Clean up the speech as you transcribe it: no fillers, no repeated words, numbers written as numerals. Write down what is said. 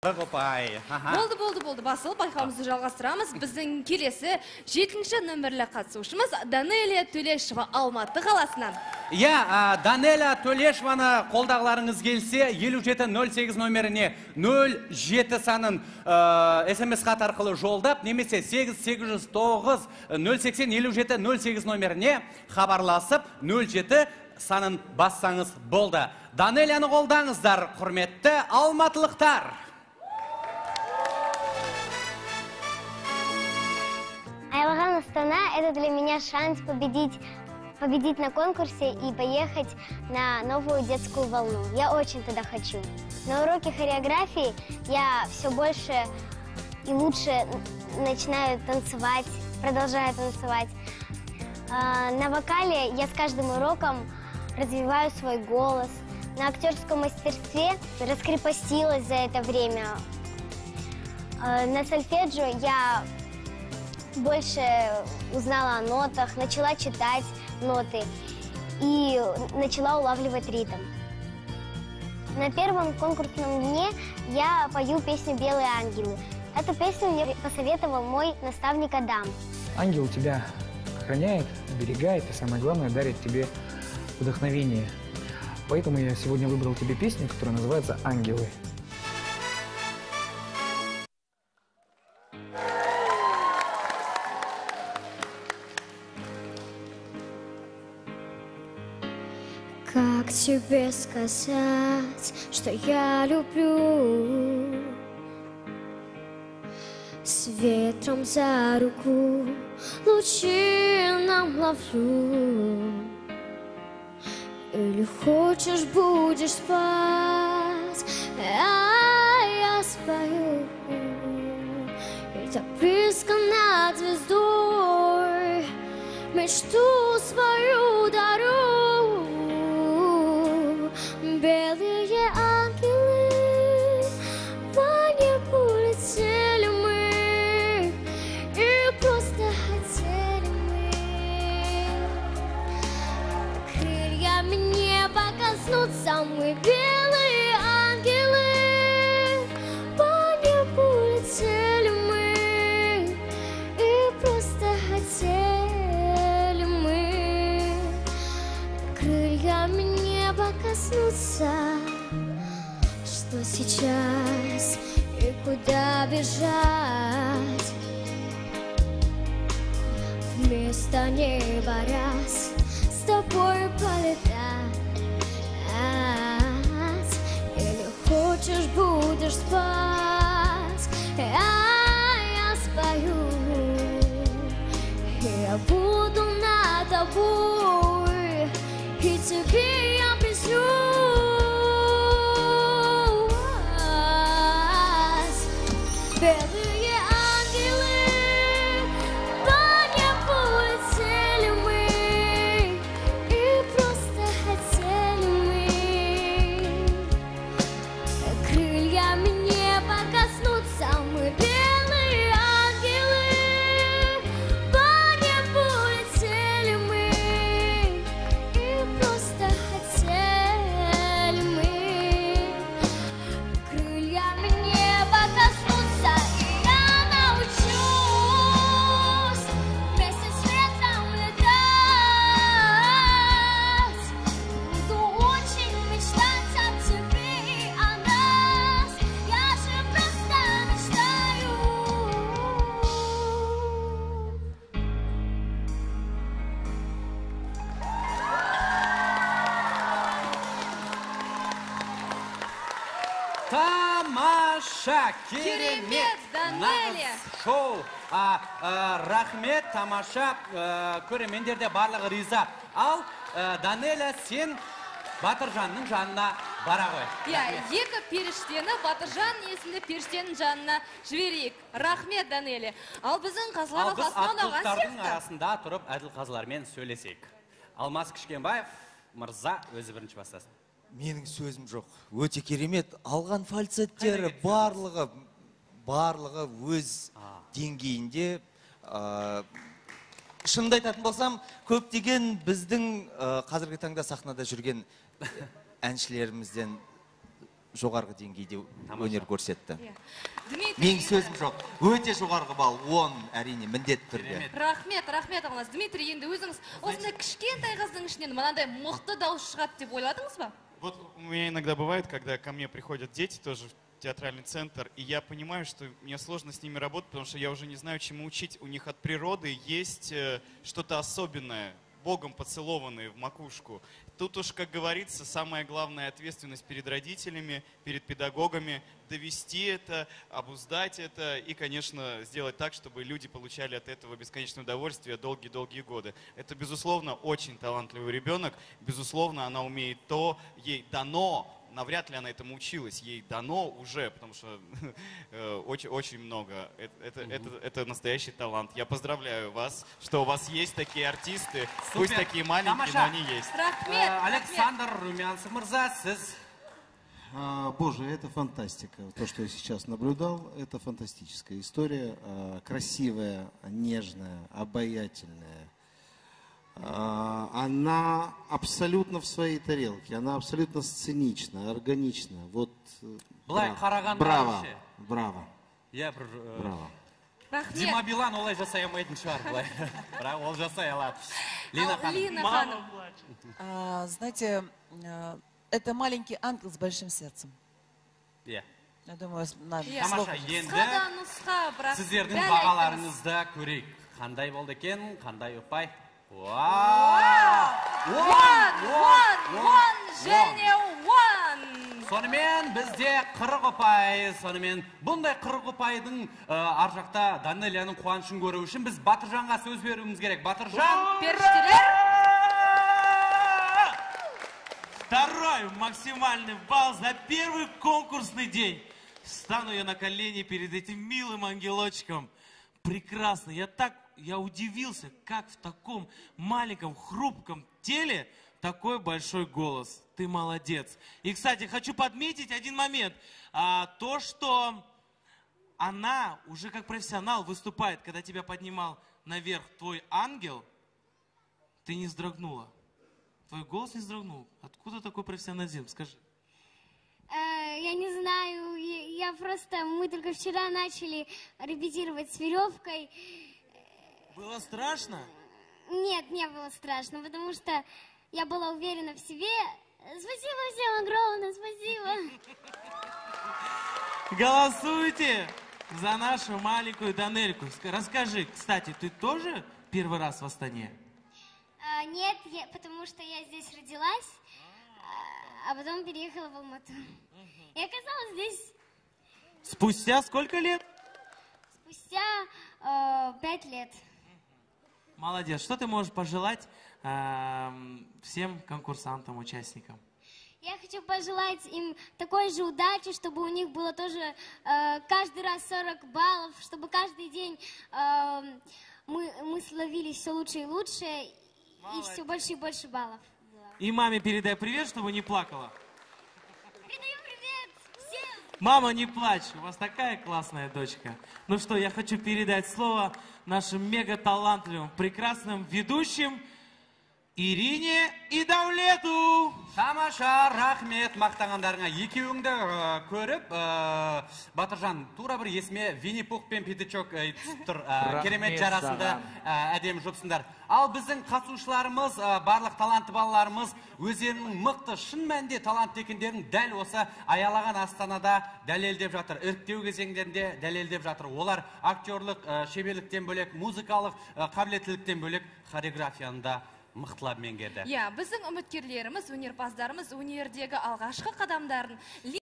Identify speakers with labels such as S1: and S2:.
S1: Болды. Басылып, байқауымызды жалғастырамыз. Біздің келесі 7-ші нөмірлі қатысушымыз Данелия Төлешова Алматы қаласынан.
S2: Данелия Төлешеваны қолдағыларыңыз келсе, 5708 нөміріне 07 санын SMS хат арқылы жолдап, немесе 8809 080 5708 нөміріне хабарласып, 07 санын бассаңыз болды. Данелияны қолдаңыздар, құрметті алматылықтар!
S3: Айлаған Астана – это для меня шанс победить на конкурсе и поехать на новую детскую волну. Я очень туда хочу. На уроке хореографии я все больше и лучше начинаю танцевать, продолжаю танцевать. На вокале я с каждым уроком развиваю свой голос. На актерском мастерстве раскрепостилась за это время. На сольфеджио я больше узнала о нотах, начала читать ноты и начала улавливать ритм. На первом конкурсном дне я пою песню «Белые ангелы». Эту песню мне посоветовал мой наставник Адам.
S4: Ангел тебя охраняет, оберегает и, самое главное, дарит тебе вдохновение. Поэтому я сегодня выбрал тебе песню, которая называется «Ангелы».
S5: Как тебе сказать, что я люблю? С ветром за руку лучи нам ловлю. Или хочешь, будешь спать, а я спою. И так близко над звездой мечту свою дарю. Белые ангелы, по небу летели мы, и просто хотели мы крыльями неба коснуться. Мы белые ангелы, по небу летели мы, и просто хотели мы крыльями неба коснуться. Что сейчас и куда бежать? Вместо неба раз с тобой полетать. Или хочешь, будешь спать, а я спою. И я буду над тобой, и тебе я приснюсь. Белые ангелы, по небу летели мы, и просто хотели мы крыльями неба коснуться. Мы белые ангелы, по небу летели мы, и просто хотели мы крыльями неба коснуться. И я научусь вместе с ветром летать. Буду очень мечтать о тебе и о нас. Я же просто мечтаю.
S2: Тамаша,
S1: Керемет, Данелия!
S2: шоу. Рахмет, тамаша, көрермендерде барлығы риза. Ал, Данелия, сен Батыржанның жанына бара ғой.
S1: Екі періштені Батыржан есімді періштенің жанына жіберейік. Рахмет, Данелия. Ал біздің қазыларға
S2: Біз
S1: қасынан алған
S2: аттылықтардың
S1: сияқты.
S2: арасында тұрып әділ қазылармен сөйлесек. Алмас Кішкенбаев, мырза, өзі бірінші бастасын.
S6: Менің сөзім жоқ. Өте керемет. Алған фальцеттері барлығы өз деңгейінде. Шынымды айтатын болсам, көптеген біздің қазіргі таңда сахнада жүрген әншілерімізден жоғарғы деңгейде өнер көрсетті.
S1: Дмитрий,
S6: Менің сөзім жоқ. Өте жоғарғы балл, 10 әрине міндетті түрде.
S1: рахмет ағаларыңыз. Дмитрий, енді өзіңіз осындай кішкентай қыздың ішінен мынандай мықты дауыс шығады деп ойладыңыз ба?
S7: Вот у меня иногда бывает, когда ко мне приходят дети тоже в театральный центр, и я понимаю, что мне сложно с ними работать, потому что я уже не знаю, чему учить. У них от природы есть что-то особенное, Богом поцелованные в макушку. Тут уж, как говорится, самая главная ответственность перед родителями, перед педагогами, довести это, обуздать это и, конечно, сделать так, чтобы люди получали от этого бесконечное удовольствие долгие-долгие годы. Это, безусловно, очень талантливый ребенок, безусловно, она умеет то, ей дано, навряд ли она этому училась, ей дано уже, потому что очень много. Это настоящий талант. Я поздравляю вас, что у вас есть такие артисты, пусть такие маленькие, но они есть.
S2: Александр Румянцев мырза, сіз.
S8: Боже, это фантастика. То, что я сейчас наблюдал, это фантастическая история. Красивая, нежная, обаятельная. Она абсолютно в своей тарелке. Она абсолютно сценична, органична. Вот, браво, браво. Браво.
S2: Дима Билан олай жасай алмайтын шығар, былай. Бірақ ол жасай алады. Лина ханым.
S9: Знаете, это маленький ангел с большим сердцем. Я думаю,
S2: Тамаша, енді сіздердің бағаларыңызды көрейік. Қандай болды екен, қандай ұпай? Сонымен бізде 40 ұпай, сонымен бұндай 40 ұпайдың аржақта Данелияның қуанышын көру үшін біз Батыржанға сөз беруіміз керек. Батыржан!
S1: Періштелер!
S10: Второй максимальный балл за первый конкурсный день. Встану я на колени перед этим милым ангелочком. Прекрасно. Я удивился, как в таком маленьком, хрупком теле такой большой голос. Ты молодец. И, кстати, хочу подметить один момент. То, что она уже как профессионал выступает, когда тебя поднимал наверх твой ангел, ты не вздрогнула. Твой голос не вздрогнул. Откуда такой профессионализм? Скажи.
S3: Я не знаю, мы только вчера начали репетировать с веревкой.
S10: Было страшно?
S3: Нет, не было страшно, потому что я была уверена в себе. Спасибо всем огромное, спасибо.
S10: Голосуйте за нашу маленькую Данельку. Расскажи, кстати, ты тоже первый раз в Астане?
S3: Нет, потому что я здесь родилась, а потом переехала в Алмату. И оказалась здесь.
S10: Спустя сколько лет?
S3: Спустя 5 лет.
S10: Молодец. Что ты можешь пожелать всем конкурсантам, участникам?
S3: Я хочу пожелать им такой же удачи, чтобы у них было тоже каждый раз 40 баллов, чтобы каждый день мы словились все лучше и лучше, и все больше и больше баллов.
S10: И маме передай привет, чтобы не плакала.
S3: Передаю привет всем!
S10: Мама, не плачь, у вас такая классная дочка. Ну что, я хочу передать слово нашим мега-талантливым, прекрасным ведущим Ирине и Давлету.
S2: Тамаша, рахмет мақтағандарыңа. Екеуіңді көріп, Батыржан, тура бір есіме Винни-Пух пен Пятачок түсіп тұр. Керемет жарасында әдем жұпсындар. Ал біздің қатысушыларымыз, барлық талантты балаларымыз өздерінің мықты, шын мәнінде талантты екендерін дәл осы аялаған Астанада дәлелдеп жатыр. Іріктеу кезеңдерінде дәлелдеп жатыр. Олар актерлік шеберліктен бөлек, музыкалық қабілеттіліктен бөлек хореографияны мықтылап меңгерді.
S1: Біздің үміткерлеріміз, өнерпаздарымыз өнердегі алғашқы қадамдарын